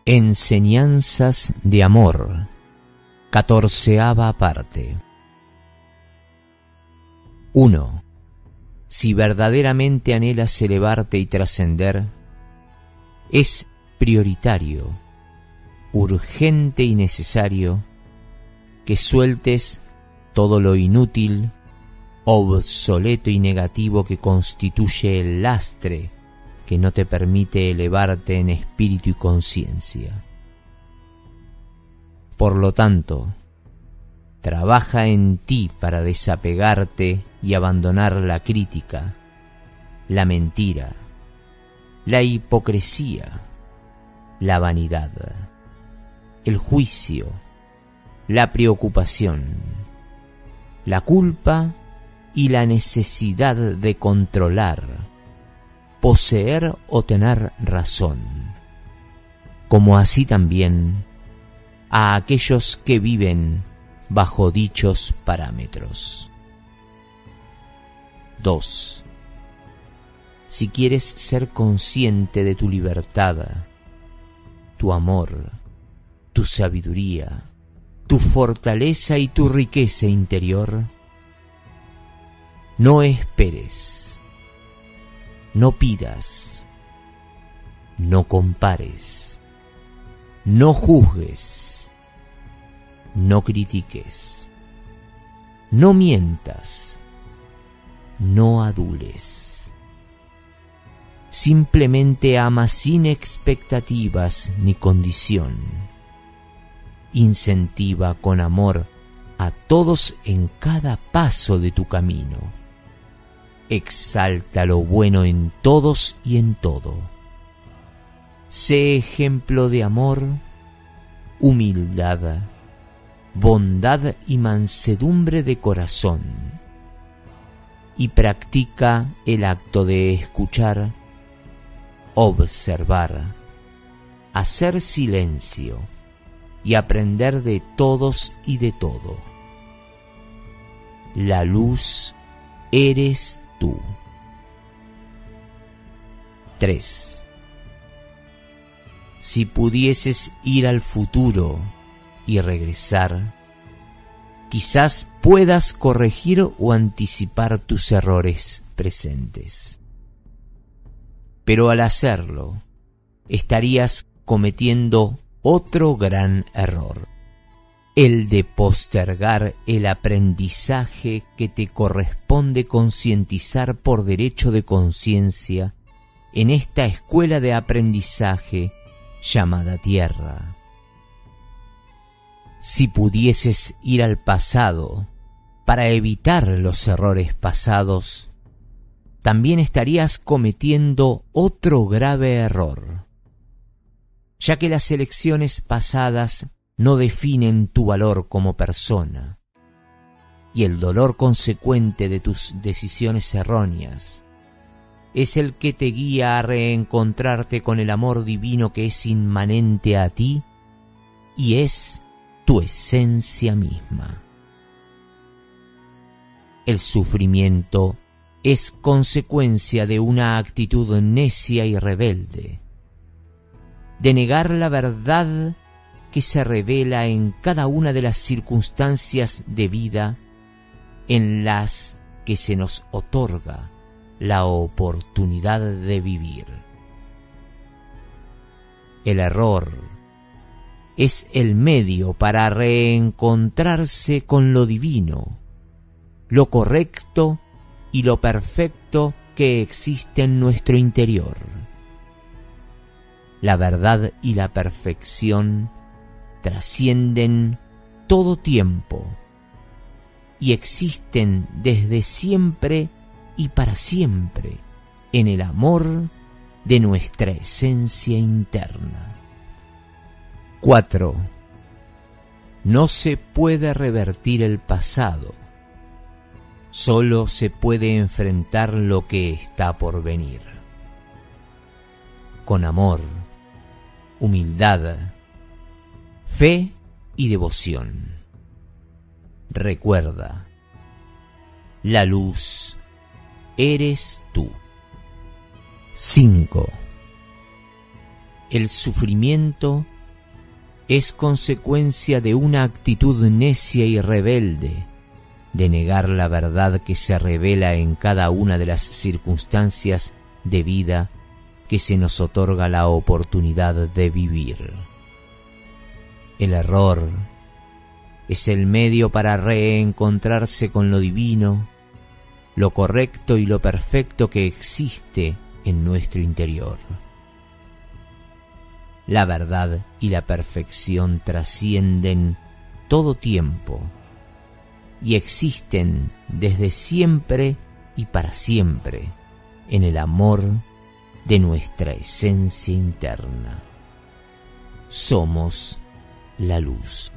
Enseñanzas de amor, 14ª parte. 1. Si verdaderamente anhelas elevarte y trascender, es prioritario, urgente y necesario que sueltes todo lo inútil, obsoleto y negativo que constituye el lastre que no te permite elevarte en espíritu y conciencia. Por lo tanto, trabaja en ti para desapegarte y abandonar la crítica, la mentira, la hipocresía, la vanidad, el juicio, la preocupación, la culpa y la necesidad de controlar, poseer o tener razón, como así también a aquellos que viven bajo dichos parámetros. 2. Si quieres ser consciente de tu libertad, tu amor, tu sabiduría, tu fortaleza y tu riqueza interior, no esperes, no pidas, no compares, no juzgues, no critiques, no mientas, no adules. Simplemente ama sin expectativas ni condición. Incentiva con amor a todos en cada paso de tu camino. Exalta lo bueno en todos y en todo. Sé ejemplo de amor, humildad, bondad y mansedumbre de corazón. Y practica el acto de escuchar, observar, hacer silencio y aprender de todos y de todo. La luz eres tú. 3. Si pudieses ir al futuro y regresar, quizás puedas corregir o anticipar tus errores presentes. Pero al hacerlo, estarías cometiendo otro gran error, el de postergar el aprendizaje que te corresponde concientizar por derecho de conciencia en esta escuela de aprendizaje llamada Tierra. Si pudieses ir al pasado para evitar los errores pasados, también estarías cometiendo otro grave error, ya que las elecciones pasadas no definen tu valor como persona, y el dolor consecuente de tus decisiones erróneas es el que te guía a reencontrarte con el amor divino que es inmanente a ti y es tu esencia misma. El sufrimiento es consecuencia de una actitud necia y rebelde, de negar la verdad que se revela en cada una de las circunstancias de vida en las que se nos otorga la oportunidad de vivir. El error es el medio para reencontrarse con lo divino, lo correcto y lo perfecto que existe en nuestro interior. La verdad y la perfección trascienden todo tiempo y existen desde siempre y para siempre en el amor de nuestra esencia interna. 4. No se puede revertir el pasado, solo se puede enfrentar lo que está por venir. Con amor, humildad, fe y devoción. Recuerda, la luz eres tú. 5. El sufrimiento es consecuencia de una actitud necia y rebelde, de negar la verdad que se revela en cada una de las circunstancias de vida que se nos otorga la oportunidad de vivir. El error es el medio para reencontrarse con lo divino, lo correcto y lo perfecto que existe en nuestro interior. La verdad y la perfección trascienden todo tiempo y existen desde siempre y para siempre en el amor de nuestra esencia interna. Somos la luz.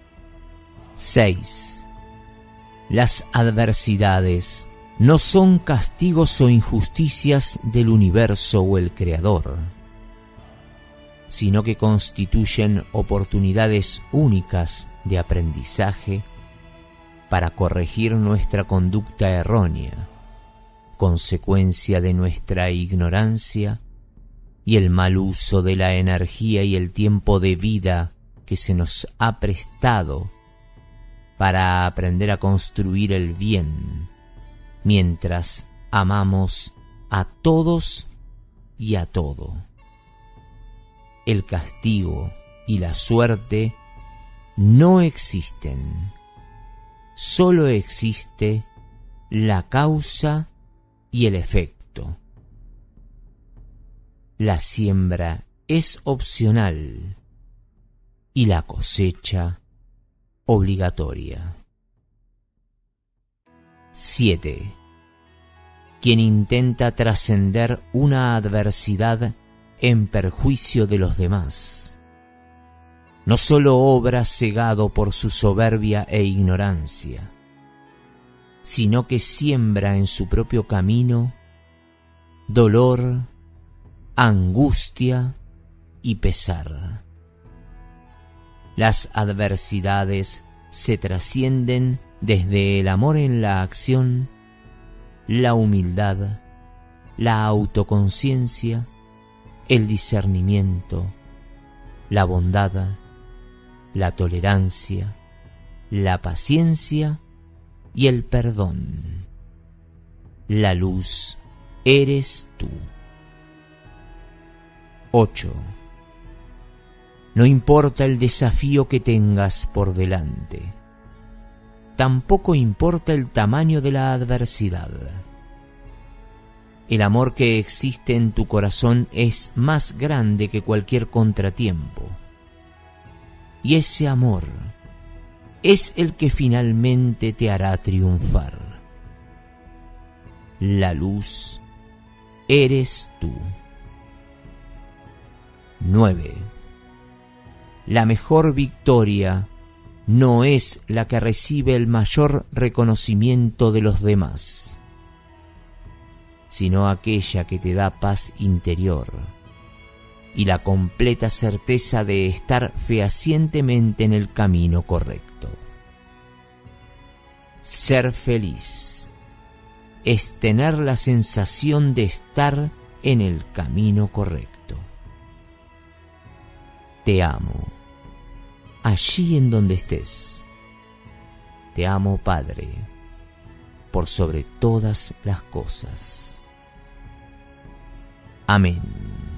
6. Las adversidades no son castigos o injusticias del universo o el Creador, sino que constituyen oportunidades únicas de aprendizaje para corregir nuestra conducta errónea, consecuencia de nuestra ignorancia y el mal uso de la energía y el tiempo de vida que se nos ha prestado para aprender a construir el bien, mientras amamos a todos y a todo. El castigo y la suerte no existen. Solo existe la causa y el efecto. La siembra es opcional y la cosecha obligatoria. 7. Quien intenta trascender una adversidad en perjuicio de los demás, no solo obra cegado por su soberbia e ignorancia, sino que siembra en su propio camino dolor, angustia y pesar. Las adversidades se trascienden desde el amor en la acción, la humildad, la autoconciencia, el discernimiento, la bondad, la tolerancia, la paciencia y el perdón. La luz eres tú. 8. No importa el desafío que tengas por delante, tampoco importa el tamaño de la adversidad. El amor que existe en tu corazón es más grande que cualquier contratiempo. Y ese amor es el que finalmente te hará triunfar. La luz eres tú. 9. La mejor victoria no es la que recibe el mayor reconocimiento de los demás, sino aquella que te da paz interior y la completa certeza de estar fehacientemente en el camino correcto. Ser feliz es tener la sensación de estar en el camino correcto. Te amo, allí en donde estés. Te amo, Padre, por sobre todas las cosas. Amén.